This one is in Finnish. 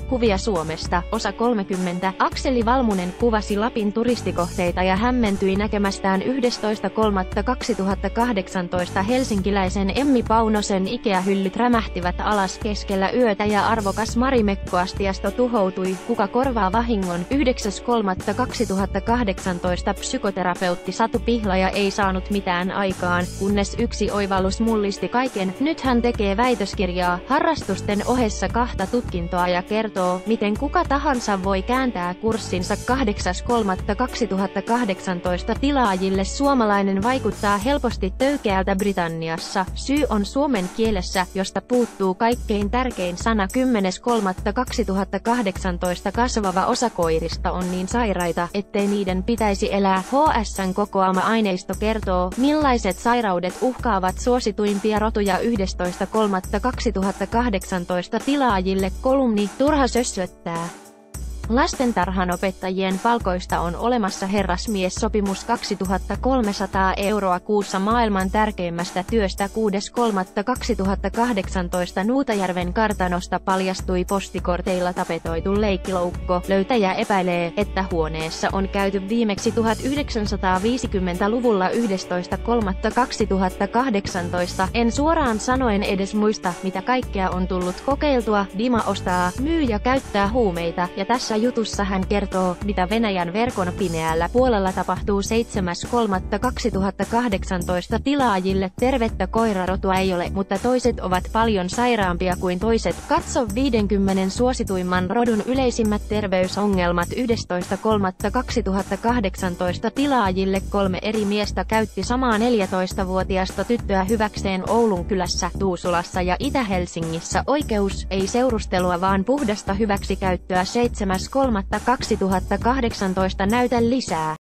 Kuvia Suomesta, osa 30. Akseli Valmunen kuvasi Lapin turistikohteita ja hämmentyi näkemästään 11.3.2018 helsinkiläisen Emmi Paunosen Ikea-hyllyt rämähtivät alas keskellä yötä ja arvokas Marimekko-astiasto tuhoutui. Kuka korvaa vahingon? 9.3.2018 psykoterapeutti Satu Pihlaja ei saanut mitään aikaan, kunnes yksi oivallus mullisti kaiken. Nyt hän tekee väitöskirjaa, harrastusten ohessa 2 tutkintoa ja kertoo, miten kuka tahansa voi kääntää kurssinsa. 8.3.2018 tilaajille suomalainen vaikuttaa helposti töykeältä Britanniassa. Syy on suomen kielessä, josta puuttuu kaikkein tärkein sana. 10.3.2018 kasvava osa koirista on niin sairaita, ettei niiden pitäisi elää. HS:n kokoama aineisto kertoo, millaiset sairaudet uhkaavat suosituimpia rotuja. 11.3.2018 tilaajille kolumni Turha sössöttää. Lastentarhanopettajien palkoista on olemassa herrasmiessopimus 2300 € kuussa maailman tärkeimmästä työstä. 6.3.2018 Nuutajärven kartanosta paljastui postikorteilla tapetoitu leikkiloukko. Löytäjä epäilee, että huoneessa on käyty viimeksi 1950-luvulla. 11.3.2018 En suoraan sanoen edes muista, mitä kaikkea on tullut kokeiltua. Dima ostaa, myy ja käyttää huumeita, ja tässä jutussa hän kertoo, mitä Venäjän verkon pimeällä puolella tapahtuu. 7.3.2018 tilaajille tervettä koirarotua ei ole, mutta toiset ovat paljon sairaampia kuin toiset. Katso 50 suosituimman rodun yleisimmät terveysongelmat. 11.3.2018 tilaajille 3 eri miestä käytti samaa 14-vuotiasta tyttöä hyväkseen Oulun kylässä, Tuusulassa ja Itä-Helsingissä. Oikeus, ei seurustelua vaan puhdasta hyväksikäyttöä. 7.3.2018 näytä lisää.